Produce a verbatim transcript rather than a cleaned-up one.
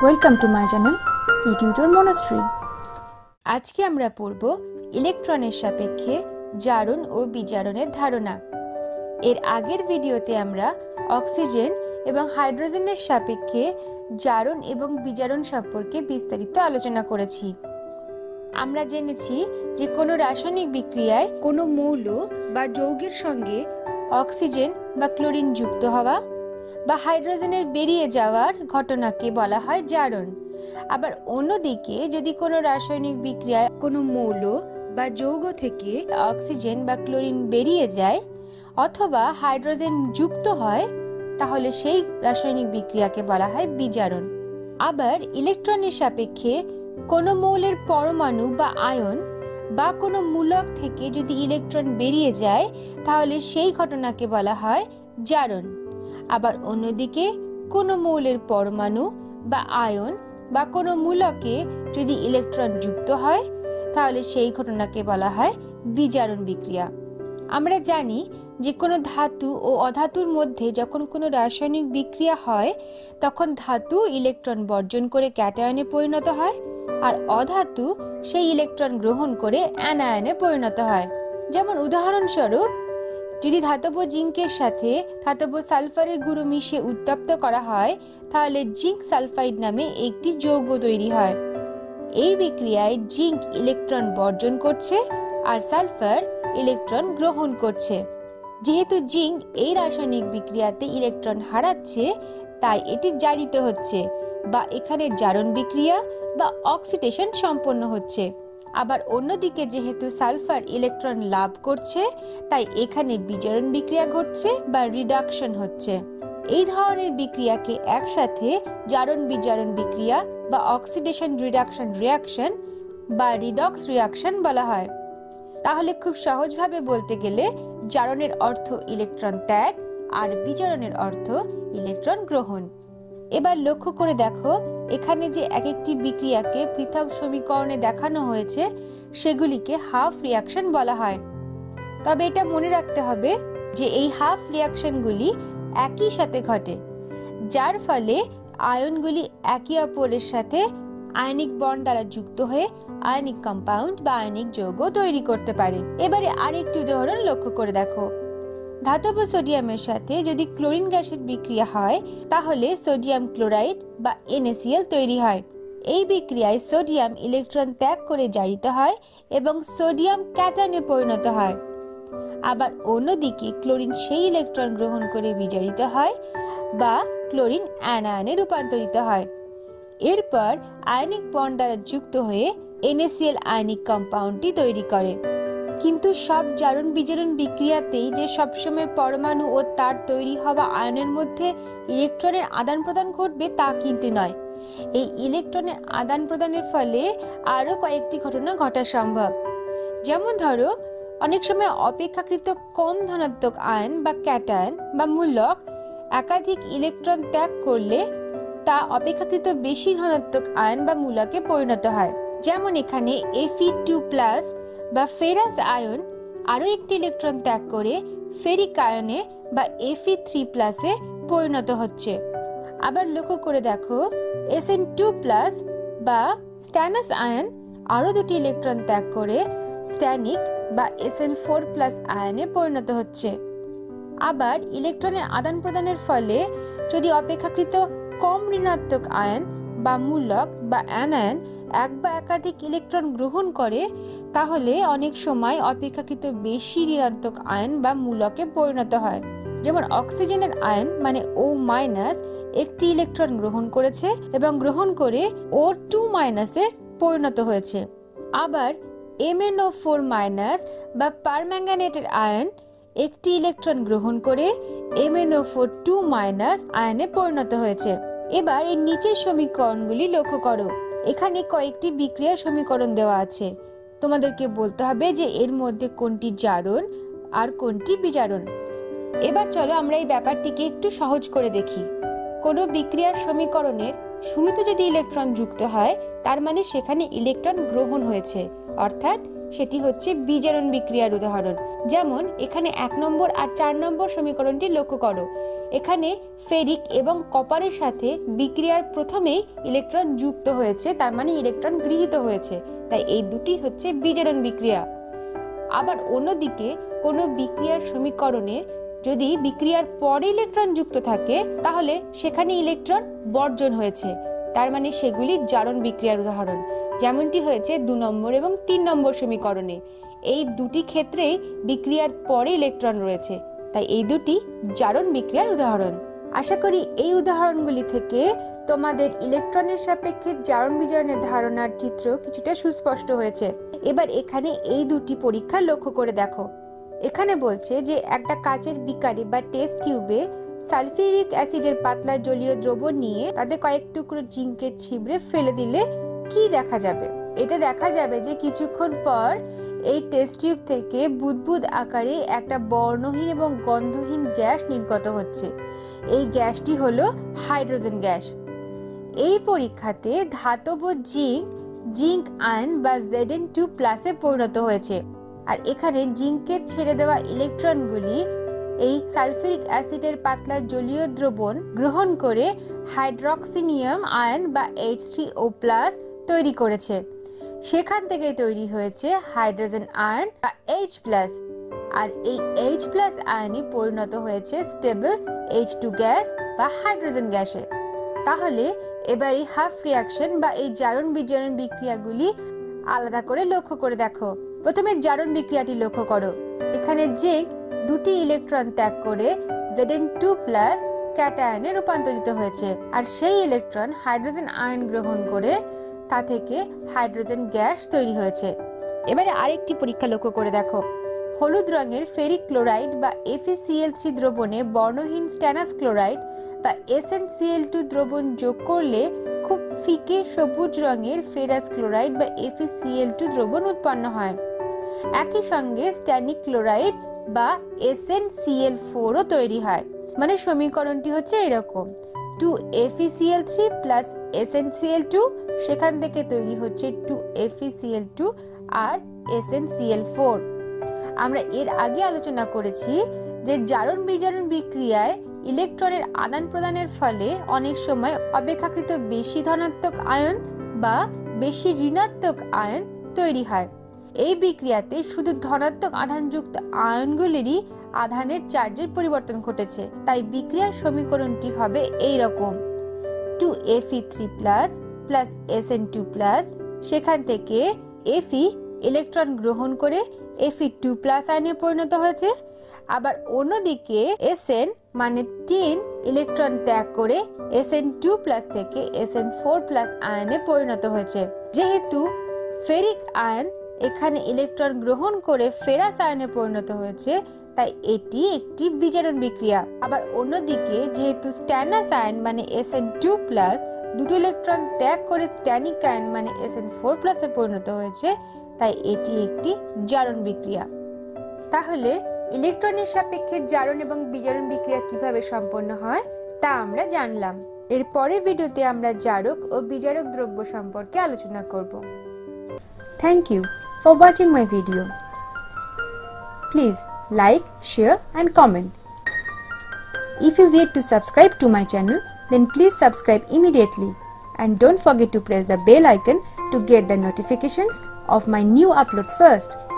Welcome to my channel tutor মনস্ট্রি। আজকে আমরা পড়ব ইলেকট্রনের সাপেক্ষে জারণ ও বিজারণের ধারণা। এর আগের ভিডিওতে আমরা অক্সিজেন এবং হাইড্রোজেনের সাপেক্ষে জারণ এবং বিজারণ সম্পর্কে বিস্তারিত আলোচনা করেছি। আমরা জেনেছি যে কোনো রাসায়নিক বিক্রিয়ায় কোনো মৌল বা যৌগের সঙ্গে অক্সিজেন বা ক্লোরিন যুক্ত হওয়া বা হাইড্রোজেনের বেরিয়ে যাওয়ার ঘটনাকে বলা হয় জারণ। আবার অন্যদিকে যদি কোনো রাসায়নিক বিক্রিয়ায় কোনো মৌল বা যৌগ থেকে অক্সিজেন বা ক্লোরিন বেরিয়ে যায় অথবা হাইড্রোজেন যুক্ত হয় তাহলে সেই রাসায়নিক বিক্রিয়াকে বলা হয় বিজারণ। আবার ইলেকট্রনের সাপেক্ষে কোনো মৌলের পরমাণু বা আয়ন বা কোনো মূলক থেকে যদি ইলেকট্রন বেরিয়ে যায় তাহলে সেই ঘটনাকে বলা হয় জারণ। আবার অন্যদিকে কোনো মৌলের পরমাণু বা আয়ন বা কোনো মূলকে যদি ইলেকট্রন যুক্ত হয় তাহলে সেই ঘটনাকে বলা হয় বিজারণ বিক্রিয়া। আমরা জানি যে কোনো ধাতু ও অধাতুর মধ্যে যখন কোনো রাসায়নিক বিক্রিয়া হয় তখন ধাতু ইলেকট্রন বর্জন করে ক্যাটায়নে পরিণত হয় আর অধাতু সেই ইলেকট্রন গ্রহণ করে অ্যানায়নে পরিণত হয়। যেমন উদাহরণস্বরূপ, যদি ধাতব জিঙ্কের সাথে ধাতব সালফারের গুঁড়ো মিশিয়ে উত্তপ্ত করা হয় তাহলে জিঙ্ক সালফাইড নামে একটি যৌগ তৈরি হয়। এই বিক্রিয়ায় জিঙ্ক ইলেকট্রন বর্জন করছে আর সালফার ইলেকট্রন গ্রহণ করছে। যেহেতু জিঙ্ক এই রাসায়নিক বিক্রিয়াতে ইলেকট্রন হারাচ্ছে তাই এটি জারিত হচ্ছে বা এখানে জারণ বিক্রিয়া বা অক্সিডেশন সম্পন্ন হচ্ছে। আবার অন্যদিকে যেহেতু সালফার ইলেকট্রন লাভ করছে তাই এখানে বিজারণ বিক্রিয়া ঘটছে বা রিডাকশন হচ্ছে। এই ধরনের বিক্রিয়াকে একসাথে জারণ বিজারণ বিক্রিয়া বা অক্সিডেশন রিডাকশন রিঅ্যাকশন বা রিডক্স রিঅ্যাকশন বলা হয়। তাহলে খুব সহজভাবে বলতে গেলে জারণের অর্থ ইলেকট্রন ত্যাগ আর বিজারণের অর্থ ইলেকট্রন গ্রহণ। এবার লক্ষ্য করে দেখো এখানে যে এক একটি বিক্রিয়াকে পৃথক সমীকরণে দেখানো হয়েছে সেগুলিকে হাফ রিঅ্যাকশন বলা হয়। তবে এটা মনে রাখতে হবে যে এই হাফ রিঅ্যাকশনগুলি একই সাথে ঘটে, যার ফলে আয়নগুলি একে অপরের সাথে আয়নিক বন্ড দ্বারা যুক্ত হয়ে আয়নিক কম্পাউন্ড বা আয়নিক যৌগ তৈরি করতে পারে। এবারে আরেকটি উদাহরণ লক্ষ্য করে দেখো, ধাতব সোডিয়ামের সাথে যদি ক্লোরিন গ্যাসের বিক্রিয়া হয় তাহলে সোডিয়াম ক্লোরাইড বা এন এ সি এল তৈরি হয়। এই বিক্রিয়ায় সোডিয়াম ইলেকট্রন ত্যাগ করে জারিত হয় এবং সোডিয়াম ক্যাটায়নে পরিণত হয়। আবার অন্যদিকে ক্লোরিন সেই ইলেকট্রন গ্রহণ করে বিজারিত হয় বা ক্লোরিন অ্যানায়নে রূপান্তরিত হয়। এরপর আয়নিক বন্ড দ্বারা যুক্ত হয়ে N A C L ionic কম্পাউন্ডটি তৈরি করে। কিন্তু সব জারণ বিজারণ বিক্রিয়াতেই যে সবসময় পরমাণু ও তার তৈরি হওয়া আয়নের মধ্যে ইলেকট্রনের আদান প্রদান ঘটবে তা কিন্তু নয়। এই ইলেকট্রনের আদান প্রদানের ফলে আরো কয়েকটি ঘটনা ঘটা সম্ভব। যেমন ধরো, অনেক সময় অপেক্ষাকৃত কম ধনাত্মক আয়ন বা ক্যাটায়ন বা মূলক একাধিক ইলেকট্রন ত্যাগ করলে তা অপেক্ষাকৃত বেশি ধনাত্মক আয়ন বা মূলকে পরিণত হয়। যেমন এখানে এফ ই টু প্লাস বা ফেরাস আয়ন আরো একটি ইলেকট্রন ত্যাগ করে ফেরিক আয়নে বা এফ ই থ্রি প্লাসে পরিণত হচ্ছে। আবার লক্ষ্য করে দেখো, এস এন টু প্লাস বা স্ট্যানাস আয়ন আরো দুটি ইলেকট্রন ত্যাগ করে স্ট্যানিক বা এস এন ফোর প্লাস আয়নে পরিণত হচ্ছে। আবার ইলেকট্রনের আদান প্রদানের ফলে যদি অপেক্ষাকৃত কম ঋণাত্মক আয়ন বা মূলক বা অ্যানায়ন এক বা একাধিক ইলেকট্রন গ্রহণ করে তাহলে অনেক সময় অপেক্ষাকৃত বেশি ঋণাত্মক আয়ন বা মূলকে পরিণত হয়। যেমন অক্সিজেনের আয়ন মানে ও মাইনাস একটি ইলেকট্রন গ্রহণ করেছে এবং গ্রহণ করে ও টু মাইনাসে পরিণত হয়েছে। আবার M N O four minus বা পারম্যাঙ্গানেটের আয়ন একটি ইলেকট্রন গ্রহণ করে M N O four two minus আয়নে পরিণত হয়েছে। এবার এই নিচের সমীকরণগুলি লক্ষ্য করো। এখানে কয়েকটি বিক্রিয়ার সমীকরণ দেওয়া আছে, তোমাদেরকে বলতে হবে যে এর মধ্যে কোনটি জারণ আর কোনটি বিজারণ। এবার চলো আমরা এই ব্যাপারটিকে একটু সহজ করে দেখি। কোনো বিক্রিয়ার সমীকরণের শুরুতে যদি ইলেকট্রন যুক্ত হয় তার মানে সেখানে ইলেকট্রন গ্রহণ হয়েছে, অর্থাৎ সেটি হচ্ছে বিজারণ বিক্রিয়ার উদাহরণ। যেমন এখানে এক নম্বর আর চার নম্বর সমীকরণটি লক্ষ্য করো। এখানে ফেরিক এবং কপারের সাথে বিক্রিয়ার প্রথমেই ইলেকট্রন যুক্ত হয়েছে, তার মানে ইলেকট্রন গৃহীত হয়েছে, তাই এই দুটি হচ্ছে বিজারণ বিক্রিয়া। আবার অন্যদিকে কোনো বিক্রিয়ার সমীকরণে যদি বিক্রিয়ার পরে ইলেকট্রন যুক্ত থাকে তাহলে সেখানে ইলেকট্রন বর্জন হয়েছে, তার মানে সেগুলি জারণ বিক্রিয়ার উদাহরণ, যেমনটি হয়েছে দু নম্বর এবং তিন নম্বর সমীকরণে। এই দুটি ক্ষেত্রেই বিক্রিয়ার পরে ইলেকট্রন রয়েছে, তাই এই দুটি জারণ বিক্রিয়ার উদাহরণ। আশা করি এই উদাহরণগুলি থেকে তোমাদের ইলেকট্রনের সাপেক্ষে জারণ বিজারণের ধারণার চিত্র কিছুটা সুস্পষ্ট হয়েছে। এবার এখানে এই দুটি পরীক্ষা লক্ষ্য করে দেখো। এখানে বলছে যে একটা কাচের বিকারে বা টেস্ট টিউবে সালফিউরিক অ্যাসিডের পাতলা জলীয় দ্রবণ নিয়ে তাতে কয়েক টুকরো জিঙ্কের ছিবড়ে ফেলে দিলে কি দেখা যাবে? এতে দেখা যাবে যে কিছুক্ষণ পর এই টেস্ট টিউব থেকে বুদবুদ আকারে একটা বর্ণহীন এবং গন্ধহীন গ্যাস নির্গত হচ্ছে। এই গ্যাসটি হলো হাইড্রোজেন গ্যাস। এই পরীক্ষাতে ধাতব জিঙ্ক জিঙ্ক আয়ন বা জেড এন টু প্লাসে পরিণত হয়েছে, আর এখানে জিঙ্কের ছেড়ে দেওয়া ইলেকট্রনগুলি এই সালফিউরিক অ্যাসিডের পাতলা জলীয় দ্রবণ গ্রহণ করে হাইড্রক্সিনিয়াম আয়ন বা এইচ থ্রি ও প্লাস তৈরি করেছে। সেখান থেকে তৈরি হয়েছে হাইড্রোজেন আয়ন বা এইচ প্লাস, আর এই এইচ প্লাস আয়নই পরিণত হয়েছে স্টেবল এইচ টু গ্যাস বা হাইড্রোজেন গ্যাসে। তাহলে এবার এই হাফ রিঅ্যাকশন বা এই জারণ বিজারণ বিক্রিয়াগুলি আলাদা করে লক্ষ্য করে দেখো। প্রথমে জারণ বিক্রিয়াটি লক্ষ্য করো। এখানে জিঙ্ক দুটি ইলেকট্রন ত্যাগ করে জেড এন টু প্লাস ক্যাটায়নে রূপান্তরিত হয়েছে, আর সেই ইলেকট্রন হাইড্রোজেন আয়ন গ্রহণ করে তা থেকে হাইড্রোজেন গ্যাস তৈরি হয়েছে। এবারে আরেকটি পরীক্ষা লক্ষ্য করে দেখো। হলুদ রঙের ফেরিক ক্লোরাইড বা F E C L three দ্রবণে বর্ণহীন স্ট্যানাস ক্লোরাইড বা S N C L two দ্রবণ যোগ করলে খুব ফিকে সবুজ রঙের ফেরাস ক্লোরাইড বা F E C L two দ্রবণ উৎপন্ন হয়। একই সঙ্গে স্ট্যানিক ক্লোরাইড বা S N C L four ও তৈরি হয়। মানে সমীকরণটি হচ্ছে এরকম, two F E C L three plus S N C L two, সেখান থেকে তৈরি হচ্ছে two F E C L two আর S N C L four. আমরা এর আগে আলোচনা করেছি যে জারণ বিজারণ বিক্রিয়ায় ইলেকট্রনের আদান প্রদানের ফলে অনেক সময় অপেক্ষাকৃত বেশি ধনাত্মক আয়ন বা বেশি ঋণাত্মক আয়ন তৈরি হয়। এই বিক্রিয়াতে শুধু ধনাত্মক আধানযুক্ত আয়নগুলিরই আধানের চার্জের পরিবর্তন ঘটেছে, তাই বিক্রিয়ার সমীকরণটি হবে এই রকম, two F E three plus plus S N two plus, সেখান থেকে Fe ইলেকট্রন গ্রহণ করে এফ ই টু প্লাস আয়নে পরিণত হয়েছে। আবার অন্যদিকে Sn মানে টিন ইলেকট্রন ত্যাগ করে এস এন টু প্লাস থেকে এস এন ফোর প্লাস আয়নে পরিণত হয়েছে। যেহেতু ফেরিক আয়ন এখানে ইলেকট্রন গ্রহণ করে ফেরাস আয়নে পরিণত হয়েছে, তাই এটি একটি বিজারণ বিক্রিয়া। আবার অন্যদিকে যেহেতু স্ট্যানাস আয়ন মানে এস এন টু প্লাস দুটো ইলেকট্রন ত্যাগ করে স্ট্যানিক আয়ন মানে এস এন ফোর প্লাসে পরিণত হয়েছে, তাই এটি একটি জারণ বিক্রিয়া। তাহলে ইলেকট্রনের সাপেক্ষে জারণ এবং বিজারণ বিক্রিয়া কিভাবে সম্পন্ন হয় তা আমরা জানলাম। এর পরের ভিডিওতে আমরা জারক ও বিজারক দ্রব্য সম্পর্কে আলোচনা করব। Thank you for watching my video. Please like, share and comment. If you yet to subscribe to my channel, then please subscribe immediately and don't forget to press the bell icon to get the notifications of my new uploads first.